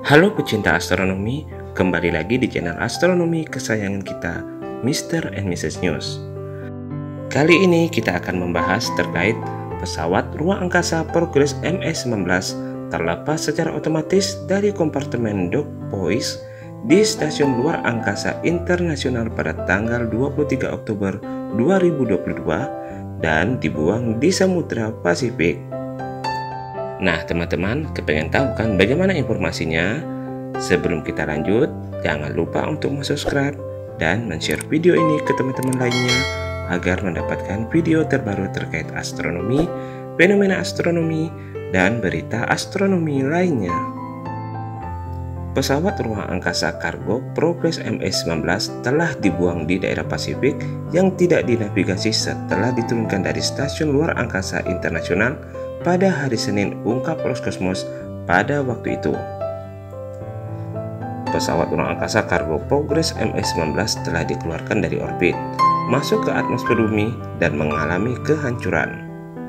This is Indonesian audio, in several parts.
Halo pecinta astronomi, kembali lagi di channel astronomi kesayangan kita, Mr. and Mrs. News. Kali ini kita akan membahas terkait pesawat ruang angkasa Progress MS-19 terlepas secara otomatis dari kompartemen dock Poise di Stasiun Luar Angkasa Internasional pada tanggal 23 Oktober 2022 dan dibuang di Samudra Pasifik. Nah teman-teman, kepengen tahu kan bagaimana informasinya? Sebelum kita lanjut, jangan lupa untuk subscribe dan share video ini ke teman-teman lainnya agar mendapatkan video terbaru terkait astronomi, fenomena astronomi, dan berita astronomi lainnya. Pesawat ruang angkasa kargo Progress MS-19 telah dibuang di daerah Pasifik yang tidak dinavigasi setelah diturunkan dari Stasiun Luar Angkasa Internasional pada hari Senin, ungkap Roscosmos pada waktu itu. Pesawat ruang angkasa kargo Progress MS-19 telah dikeluarkan dari orbit, masuk ke atmosfer bumi, dan mengalami kehancuran.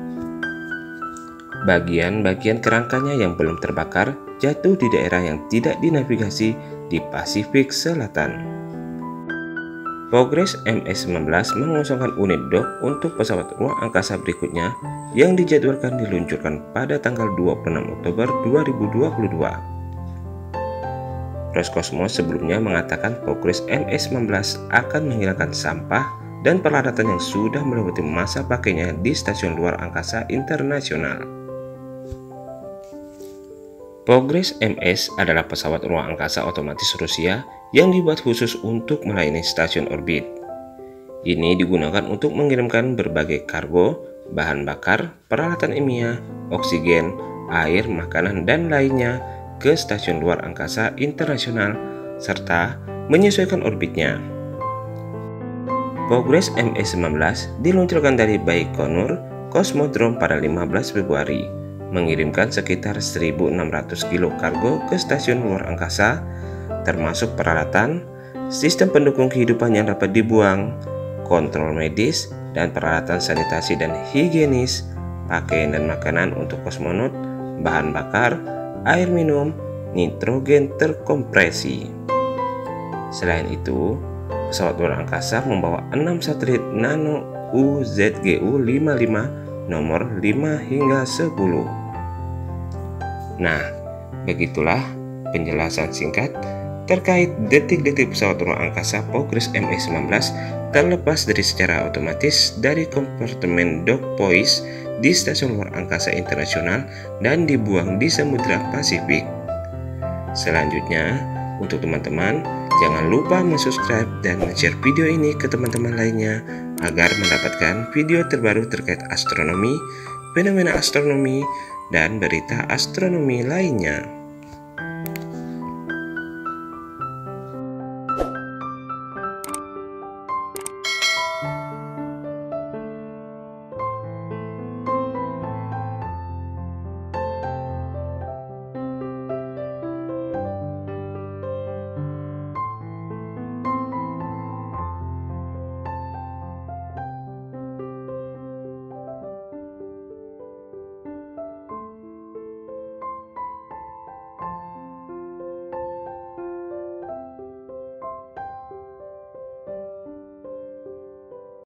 Bagian-bagian kerangkanya yang belum terbakar jatuh di daerah yang tidak dinavigasi di Pasifik Selatan. Progress MS-19 mengosongkan unit dock untuk pesawat ruang angkasa berikutnya yang dijadwalkan diluncurkan pada tanggal 26 Oktober 2022. Roscosmos sebelumnya mengatakan Progress MS-19 akan menghilangkan sampah dan peralatan yang sudah melewati masa pakainya di Stasiun Luar Angkasa Internasional. Progress MS adalah pesawat ruang angkasa otomatis Rusia yang dibuat khusus untuk melayani stasiun orbit. Ini digunakan untuk mengirimkan berbagai kargo, bahan bakar, peralatan ilmiah, oksigen, air, makanan, dan lainnya ke Stasiun Luar Angkasa Internasional serta menyesuaikan orbitnya. Progress MS-19 diluncurkan dari Baikonur Cosmodrome pada 15 Februari, mengirimkan sekitar 1.600 kilo kargo ke Stasiun Luar Angkasa, termasuk peralatan, sistem pendukung kehidupan yang dapat dibuang, kontrol medis, dan peralatan sanitasi dan higienis, pakaian dan makanan untuk kosmonot, bahan bakar, air minum, nitrogen terkompresi. Selain itu, pesawat luar angkasa membawa 6 satelit nano UZGU-55 nomor 5 hingga 10. Nah, begitulah penjelasan singkat terkait detik-detik pesawat ruang angkasa Progress MS-19 terlepas dari secara otomatis dari kompartemen dock Poise di Stasiun Luar Angkasa Internasional dan dibuang di Samudra Pasifik. Selanjutnya, untuk teman-teman, jangan lupa subscribe dan share video ini ke teman-teman lainnya agar mendapatkan video terbaru terkait astronomi, fenomena astronomi, dan berita astronomi lainnya.